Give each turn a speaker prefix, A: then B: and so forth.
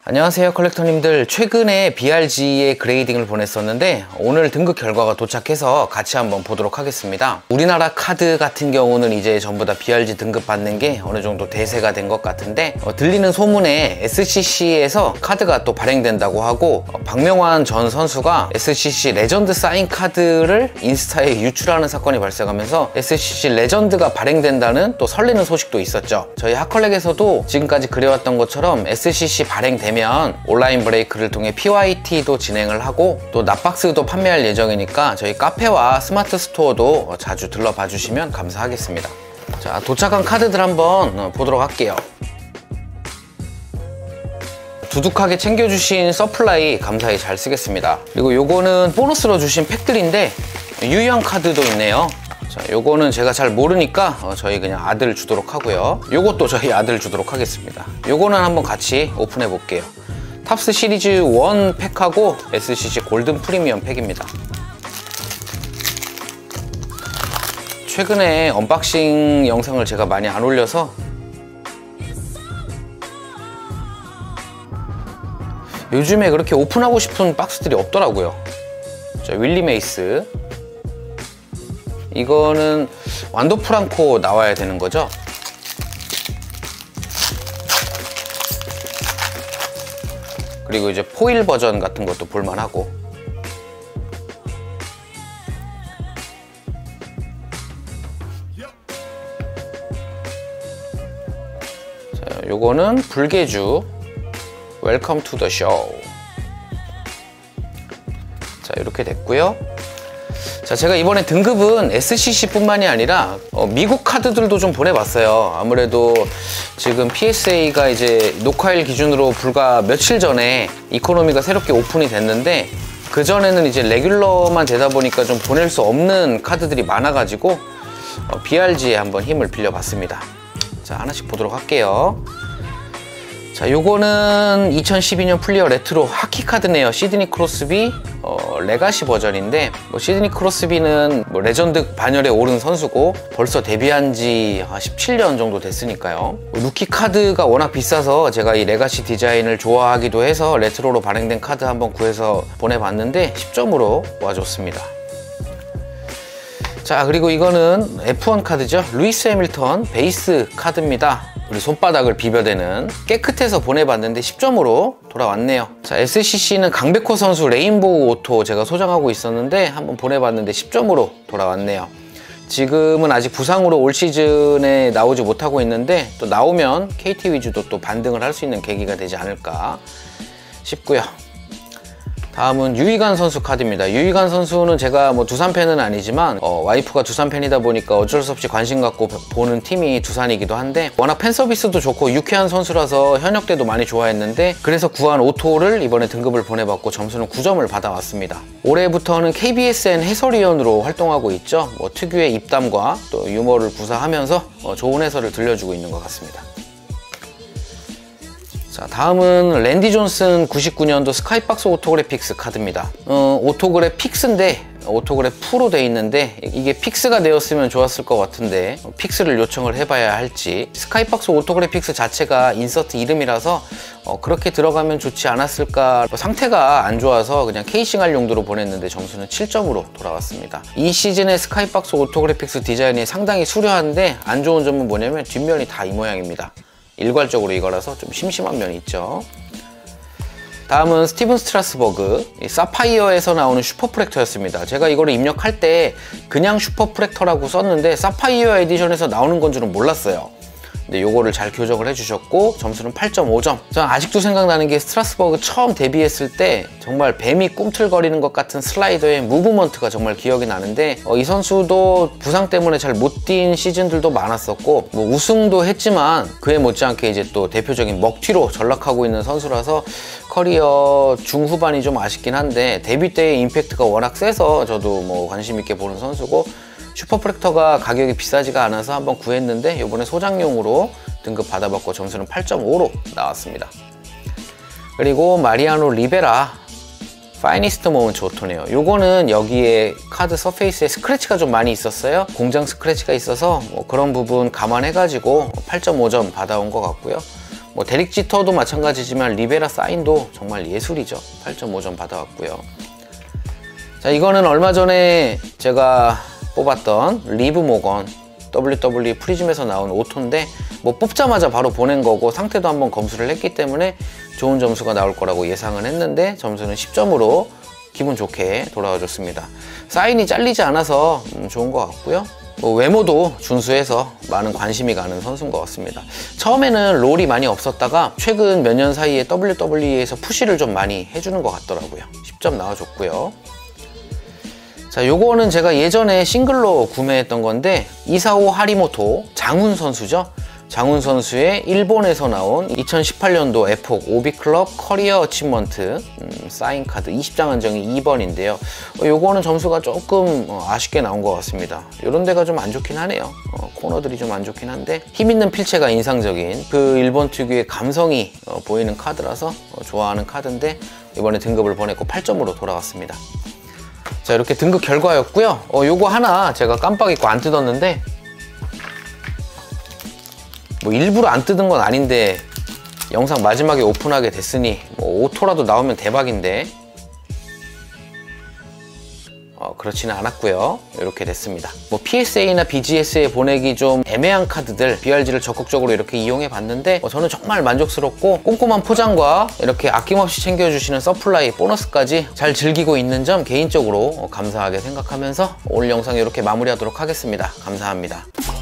A: 안녕하세요 컬렉터님들. 최근에 BRG에 그레이딩을 보냈었는데 오늘 등급 결과가 도착해서 같이 한번 보도록 하겠습니다. 우리나라 카드 같은 경우는 이제 전부 다 BRG 등급 받는 게 어느 정도 대세가 된 것 같은데 들리는 소문에 SCC에서 카드가 또 발행된다고 하고 박명환 전 선수가 SCC 레전드 사인 카드를 인스타에 유출하는 사건이 발생하면서 SCC 레전드가 발행된다는 또 설레는 소식도 있었죠. 저희 핫컬렉에서도 지금까지 그래왔던 것처럼 SCC 발행되면 온라인 브레이크를 통해 PYT도 진행을 하고 또 납박스도 판매할 예정이니까 저희 카페와 스마트 스토어도 자주 들러봐 주시면 감사하겠습니다. 자, 도착한 카드들 한번 보도록 할게요. 두둑하게 챙겨주신 서플라이 감사히 잘 쓰겠습니다. 그리고 요거는 보너스로 주신 팩들인데 유효한 카드도 있네요. 자, 요거는 제가 잘 모르니까 저희 그냥 아들 주도록 하고요. 요것도 저희 아들 주도록 하겠습니다. 요거는 한번 같이 오픈해 볼게요. 탑스 시리즈 1 팩하고 SCC 골든 프리미엄 팩입니다. 최근에 언박싱 영상을 제가 많이 안 올려서 요즘에 그렇게 오픈하고 싶은 박스들이 없더라고요. 자, 윌리 메이스. 이거는 완도 프랑코 나와야 되는 거죠. 그리고 이제 포일 버전 같은 것도 볼만하고. 자, 요거는 불개주 웰컴 투 더 쇼. 자, 이렇게 됐고요. 자, 제가 이번에 등급은 SCC 뿐만이 아니라 미국 카드들도 좀 보내봤어요. 아무래도 지금 PSA가 이제 녹화일 기준으로 불과 며칠 전에 이코노미가 새롭게 오픈이 됐는데 그전에는 이제 레귤러만 되다 보니까 좀 보낼 수 없는 카드들이 많아가지고 BRG에 한번 힘을 빌려봤습니다. 자, 하나씩 보도록 할게요. 자, 요거는 2012년 플리어 레트로 하키 카드네요. 시드니 크로스비 레가시 버전인데 시드니 크로스비는 레전드 반열에 오른 선수고 벌써 데뷔한 지 17년 정도 됐으니까요. 루키 카드가 워낙 비싸서 제가 이 레가시 디자인을 좋아하기도 해서 레트로로 발행된 카드 한번 구해서 보내봤는데 10점으로 와줬습니다. 자, 그리고 이거는 F1 카드죠. 루이스 해밀턴 베이스 카드입니다. 우리 손바닥을 비벼대는. 깨끗해서 보내봤는데 10점으로 돌아왔네요. 자, SCC는 강백호 선수 레인보우 오토 제가 소장하고 있었는데 한번 보내봤는데 10점으로 돌아왔네요. 지금은 아직 부상으로 올 시즌에 나오지 못하고 있는데 또 나오면 KT 위주도 또 반등을 할 수 있는 계기가 되지 않을까 싶고요. 다음은 유희관 선수 카드입니다. 유희관 선수는 제가 뭐 두산 팬은 아니지만 와이프가 두산 팬이다 보니까 어쩔 수 없이 관심 갖고 보는 팀이 두산이기도 한데 워낙 팬 서비스도 좋고 유쾌한 선수라서 현역 때도 많이 좋아했는데 그래서 구한 오토를 이번에 등급을 보내봤고 점수는 9점을 받아왔습니다. 올해부터는 KBSN 해설위원으로 활동하고 있죠. 뭐 특유의 입담과 또 유머를 구사하면서 좋은 해설을 들려주고 있는 것 같습니다. 자, 다음은 랜디 존슨 99년도 스카이박스 오토그래픽스 카드입니다. 오토그래픽스인데 오토그래프 프로 돼 있는데 이게 픽스가 되었으면 좋았을 것 같은데 픽스를 요청을 해봐야 할지. 스카이박스 오토그래픽스 자체가 인서트 이름이라서 그렇게 들어가면 좋지 않았을까. 상태가 안 좋아서 그냥 케이싱할 용도로 보냈는데 점수는 7점으로 돌아왔습니다. 이 시즌의 스카이박스 오토그래픽스 디자인이 상당히 수려한데 안 좋은 점은 뭐냐면 뒷면이 다 이 모양입니다. 일괄적으로 이거라서 좀 심심한 면이 있죠. 다음은 스티븐 스트라스버그 사파이어에서 나오는 슈퍼프랙터였습니다. 제가 이거를 입력할 때 그냥 슈퍼프랙터라고 썼는데 사파이어 에디션에서 나오는 건 줄은 몰랐어요. 근데 요거를 잘 교정을 해주셨고 점수는 8.5점. 저는 아직도 생각나는 게 스트라스버그 처음 데뷔했을 때 정말 뱀이 꿈틀거리는 것 같은 슬라이더의 무브먼트가 정말 기억이 나는데 이 선수도 부상 때문에 잘 못 뛴 시즌들도 많았었고 뭐 우승도 했지만 그에 못지않게 이제 또 대표적인 먹튀로 전락하고 있는 선수라서 커리어 중후반이 좀 아쉽긴 한데 데뷔 때의 임팩트가 워낙 세서 저도 뭐 관심 있게 보는 선수고 슈퍼프랙터가 가격이 비싸지가 않아서 한번 구했는데 이번에 소장용으로 등급 받아봤고 점수는 8.5로 나왔습니다. 그리고 마리아노 리베라 파이니스트 모먼트 오토네요. 요거는 여기에 카드 서페이스에 스크래치가 좀 많이 있었어요. 공장 스크래치가 있어서 뭐 그런 부분 감안해가지고 8.5점 받아온 것 같고요. 뭐 데릭지터도 마찬가지지만 리베라 사인도 정말 예술이죠. 8.5점 받아왔고요. 자, 이거는 얼마 전에 제가 뽑았던 리브 모건 WWE 프리즘에서 나온 오토인데 뭐 뽑자마자 바로 보낸 거고 상태도 한번 검수를 했기 때문에 좋은 점수가 나올 거라고 예상은 했는데 점수는 10점으로 기분 좋게 돌아와 줬습니다. 사인이 잘리지 않아서 좋은 것 같고요. 뭐 외모도 준수해서 많은 관심이 가는 선수인 것 같습니다. 처음에는 롤이 많이 없었다가 최근 몇 년 사이에 WWE에서 푸시를 좀 많이 해주는 것 같더라고요. 10점 나와줬고요. 자, 요거는 제가 예전에 싱글로 구매했던 건데 이사오 하리모토 장훈 선수죠. 장훈 선수의 일본에서 나온 2018년도 에폭 오비클럽 커리어 어치먼트 사인 카드 20장 한정이 2번인데요. 요거는 점수가 조금 아쉽게 나온 것 같습니다. 요런 데가 좀 안 좋긴 하네요. 코너들이 좀 안 좋긴 한데 힘있는 필체가 인상적인 그 일본 특유의 감성이 보이는 카드라서 좋아하는 카드인데 이번에 등급을 보냈고 8점으로 돌아왔습니다. 자, 이렇게 등급 결과였고요. 요거 하나 제가 깜빡 잊고 안 뜯었는데 뭐 일부러 안 뜯은 건 아닌데 영상 마지막에 오픈하게 됐으니 뭐 오토라도 나오면 대박인데 그렇지는 않았고요. 이렇게 됐습니다. 뭐 PSA나 BGS에 보내기 좀 애매한 카드들 BRG를 적극적으로 이렇게 이용해 봤는데 저는 정말 만족스럽고 꼼꼼한 포장과 이렇게 아낌없이 챙겨주시는 서플라이 보너스까지 잘 즐기고 있는 점 개인적으로 감사하게 생각하면서 오늘 영상 이렇게 마무리하도록 하겠습니다. 감사합니다.